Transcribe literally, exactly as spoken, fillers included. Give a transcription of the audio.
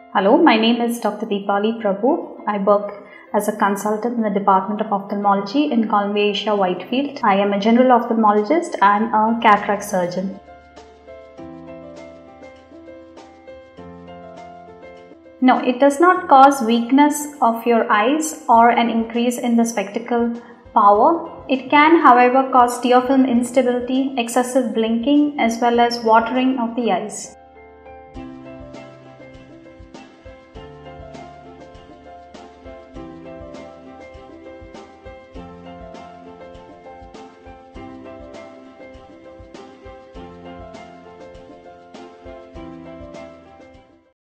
Hello, my name is Doctor Dipali Prabhu. I work as a consultant in the Department of Ophthalmology in Columbia Asia Whitefield. I am a general ophthalmologist and a cataract surgeon. No, it does not cause weakness of your eyes or an increase in the spectacle power. It can, however, cause tear film instability, excessive blinking, as well as watering of the eyes.